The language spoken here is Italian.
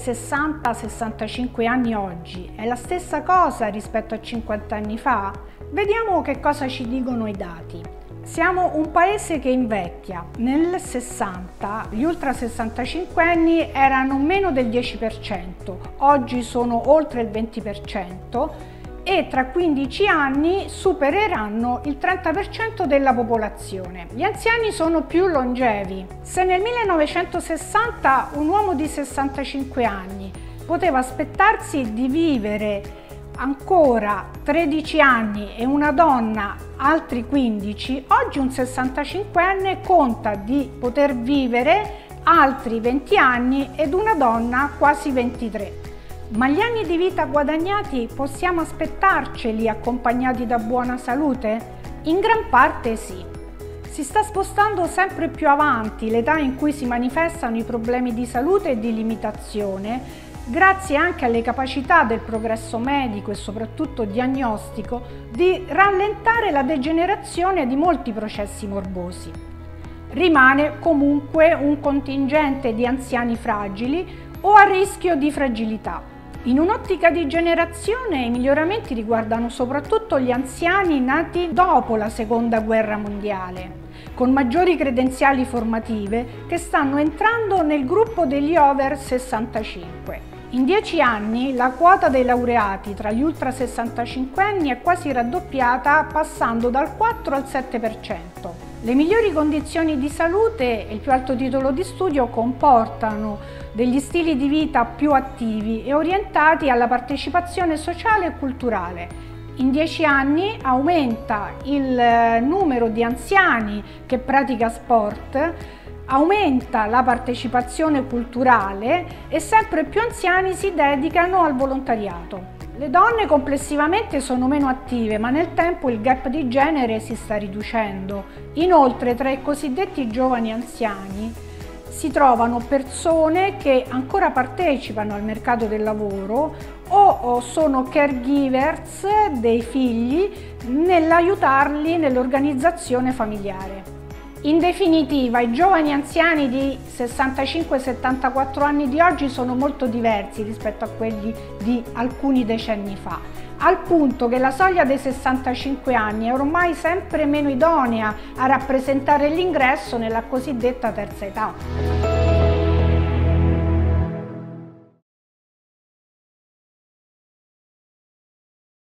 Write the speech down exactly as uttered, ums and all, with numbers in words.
sessanta sessantacinque anni oggi è la stessa cosa rispetto a cinquanta anni fa? Vediamo che cosa ci dicono i dati. Siamo un paese che invecchia. Nel sessanta gli ultra sessantacinquenni erano meno del dieci per cento, oggi sono oltre il venti per cento e tra quindici anni supereranno il trenta per cento della popolazione. Gli anziani sono più longevi. Se nel millenovecentosessanta un uomo di sessantacinque anni poteva aspettarsi di vivere ancora tredici anni e una donna altri quindici, oggi un sessantacinquenne conta di poter vivere altri venti anni ed una donna quasi ventitré. Ma gli anni di vita guadagnati possiamo aspettarceli accompagnati da buona salute? In gran parte sì. Si sta spostando sempre più avanti l'età in cui si manifestano i problemi di salute e di limitazione, grazie anche alle capacità del progresso medico e soprattutto diagnostico di rallentare la degenerazione di molti processi morbosi. Rimane comunque un contingente di anziani fragili o a rischio di fragilità. In un'ottica di generazione i miglioramenti riguardano soprattutto gli anziani nati dopo la Seconda Guerra Mondiale, con maggiori credenziali formative che stanno entrando nel gruppo degli over sessantacinque. In dieci anni la quota dei laureati tra gli ultra sessantacinquenni è quasi raddoppiata, passando dal quattro al sette per cento. Le migliori condizioni di salute e il più alto titolo di studio comportano degli stili di vita più attivi e orientati alla partecipazione sociale e culturale. In dieci anni aumenta il numero di anziani che pratica sport, aumenta la partecipazione culturale e sempre più anziani si dedicano al volontariato. Le donne complessivamente sono meno attive, ma nel tempo il gap di genere si sta riducendo. Inoltre, tra i cosiddetti giovani anziani si trovano persone che ancora partecipano al mercato del lavoro o sono caregivers dei figli nell'aiutarli nell'organizzazione familiare. In definitiva, i giovani anziani di sessantacinque settantaquattro anni di oggi sono molto diversi rispetto a quelli di alcuni decenni fa, al punto che la soglia dei sessantacinque anni è ormai sempre meno idonea a rappresentare l'ingresso nella cosiddetta terza età.